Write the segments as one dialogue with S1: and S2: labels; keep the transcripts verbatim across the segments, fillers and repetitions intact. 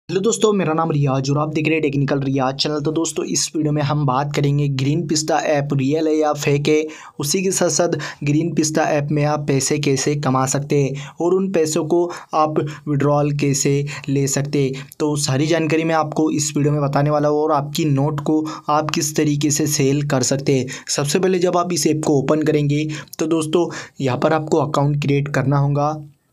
S1: Hello दोस्तों, मेरा नाम रियाज और आप देख रहे हैं टेक्निकल रियाज चैनल। तो दोस्तों इस वीडियो में हम बात करेंगे ग्रीन पिस्ता ऐप रियल है या फेक है। उसी के साथ साथ ग्रीन पिस्ता ऐप में आप पैसे कैसे कमा सकते हैं और उन पैसों को आप विड्रॉल कैसे ले सकते हैं। तो सारी जानकारी मैं आपको इस वीडियो में बताने वाला हूँ और आपकी नोट को आप किस तरीके से सेल कर सकते हैं। सबसे पहले जब आप इस ऐप को ओपन करेंगे तो दोस्तों यहाँ पर आपको अकाउंट क्रिएट करना होगा।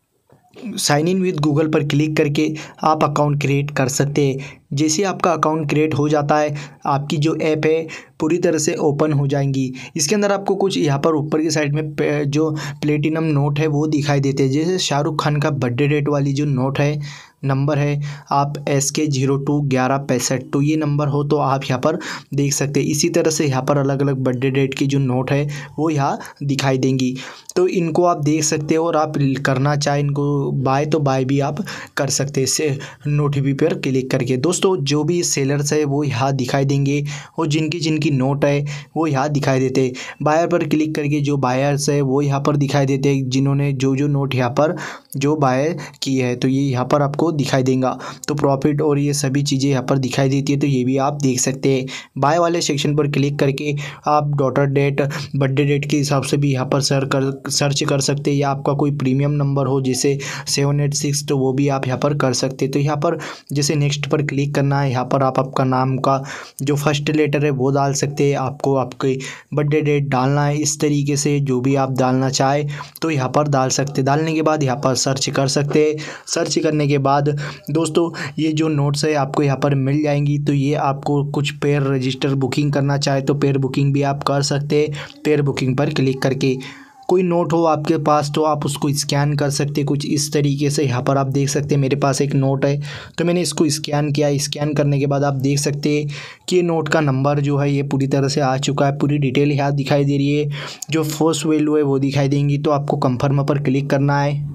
S1: साइन इन विद गूगल पर क्लिक करके आप अकाउंट क्रिएट कर सकते हैं। जैसे आपका अकाउंट क्रिएट हो जाता है, आपकी जो ऐप है पूरी तरह से ओपन हो जाएंगी। इसके अंदर आपको कुछ यहाँ पर ऊपर की साइड में जो प्लेटिनम नोट है वो दिखाई देते हैं। जैसे शाहरुख खान का बर्थडे डेट वाली जो नोट है, नंबर है आप एस के जीरो टू ग्यारह पैंसठ, तो ये नंबर हो तो आप यहाँ पर देख सकते हैं। इसी तरह से यहाँ पर अलग अलग बर्थडे डेट की जो नोट है वो यहाँ दिखाई देंगी, तो इनको आप देख सकते हो और आप करना चाहे इनको बाय तो बाय भी आप कर सकते हैं इससे नोटिफी पर क्लिक करके। दोस्तों जो भी सेलर्स है वो यहाँ दिखाई देंगे और जिनकी जिनकी नोट है वो यहाँ दिखाई देते हैं। बायर पर क्लिक करके जो बायर्स है वो यहाँ पर दिखाई देते हैं, जिन्होंने जो जो नोट यहाँ पर जो बाय की है तो ये यहाँ पर आपको दिखाई देगा। तो प्रॉफिट और ये सभी चीज़ें यहाँ पर दिखाई देती है, तो ये भी आप देख सकते हैं। बाय वाले सेक्शन पर क्लिक करके आप डॉटर डेट बर्थडे डेट के हिसाब से भी यहाँ पर सर्च कर सर्च कर सकते हैं, या आपका कोई प्रीमियम नंबर हो जैसे सेवन एट सिक्स तो वो भी आप यहाँ पर कर सकते हैं। तो यहाँ पर जैसे नेक्स्ट पर क्लिक करना है, यहाँ पर आप आपका नाम का जो फर्स्ट लेटर है वो डाल सकते हैं। आपको आपके बर्थडे डेट डालना है, इस तरीके से जो भी आप डालना चाहे तो यहाँ पर डाल सकते। डालने के बाद यहाँ पर सर्च कर सकते हैं। सर्च करने के बाद दोस्तों ये जो नोट्स है आपको यहाँ पर मिल जाएंगी। तो ये आपको कुछ पेयर रजिस्टर बुकिंग करना चाहे तो पेयर बुकिंग भी आप कर सकते हैं। पेयर बुकिंग पर क्लिक करके कोई नोट हो आपके पास तो आप उसको स्कैन कर सकते हैं कुछ इस तरीके से। यहाँ पर आप देख सकते हैं मेरे पास एक नोट है तो मैंने इसको स्कैन किया। स्कैन करने के बाद आप देख सकते हैं कि नोट का नंबर जो है ये पूरी तरह से आ चुका है। पूरी डिटेल यहाँ दिखाई दे रही है, जो फर्स्ट वैल्यू है वो दिखाई देंगी। तो आपको कंफर्म पर क्लिक करना है।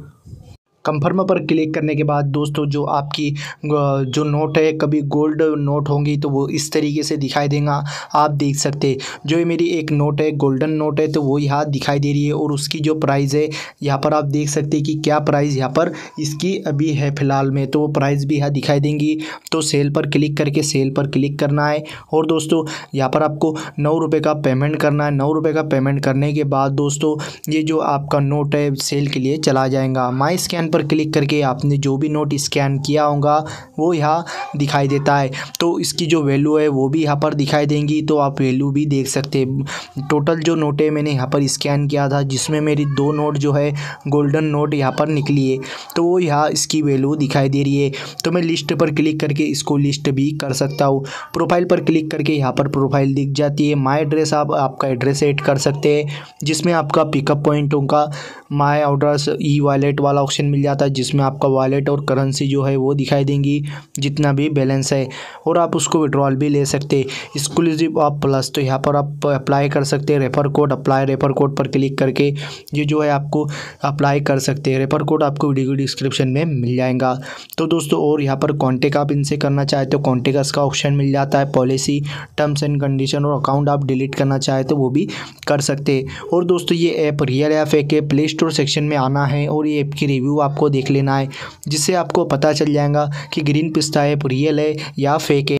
S1: कंफर्म पर क्लिक करने के बाद दोस्तों जो आपकी जो नोट है कभी गोल्ड नोट होंगी तो वो इस तरीके से दिखाई देगा, आप देख सकते हैं। जो मेरी एक नोट है गोल्डन नोट है तो वो यहाँ दिखाई दे रही है और उसकी जो प्राइस है यहाँ पर आप देख सकते हैं कि क्या प्राइस यहाँ पर इसकी अभी है फ़िलहाल में, तो वो प्राइस भी यहाँ दिखाई देंगी। तो सेल पर क्लिक करके सेल पर क्लिक करना है और दोस्तों यहाँ पर आपको नौ रुपये का पेमेंट करना है। नौ रुपये का पेमेंट करने के बाद दोस्तों ये जो आपका नोट है सेल के लिए चला जाएगा। माई स्कैन पर क्लिक करके आपने जो भी नोट स्कैन किया होगा वो यहाँ दिखाई देता है। तो इसकी जो वैल्यू है वो भी यहाँ पर दिखाई देंगी, तो आप वैल्यू भी देख सकते हैं। टोटल जो नोट है मैंने यहाँ पर स्कैन किया था जिसमें मेरी दो नोट जो है गोल्डन नोट यहाँ पर निकली है, तो वो यहाँ इसकी वैल्यू दिखाई दे रही है। तो मैं लिस्ट पर क्लिक करके इसको लिस्ट भी कर सकता हूँ। प्रोफाइल पर क्लिक करके यहाँ पर प्रोफाइल दिख जाती है। माई एड्रेस आप आपका एड्रेस ऐड कर सकते हैं जिसमें आपका पिकअप पॉइंट होगा। माई ऑर्डर्स ई वॉलेट वाला ऑप्शन मिल जाता है जिसमें आपका वॉलेट और करेंसी जो है वो दिखाई देंगी, जितना भी बैलेंस है, और आप उसको विड्रॉल भी ले सकते हैं। एक्सक्लूसिव ऑफ प्लस तो यहाँ पर आप अप्लाई कर सकते हैं। Refer code apply, refer code पर क्लिक करके ये जो है आपको अप्लाई कर सकते हैं। रेफर कोड आपको वीडियो डिस्क्रिप्शन में मिल जाएगा। तो दोस्तों और यहाँ पर कॉन्टेक्ट आप इनसे करना चाहे तो कॉन्टेक्ट का ऑप्शन मिल जाता है। पॉलिसी, टर्म्स एंड कंडीशन और अकाउंट आप डिलीट करना चाहे तो वो भी कर सकते हैं। और दोस्तों ये ऐप रियल ऐप है कि प्ले स्टोर सेक्शन में आना है और ये ऐप की रिव्यू आपको देख लेना है, जिससे आपको पता चल जाएगा कि ग्रीन पिस्ता ऐप रियल है या फेक है।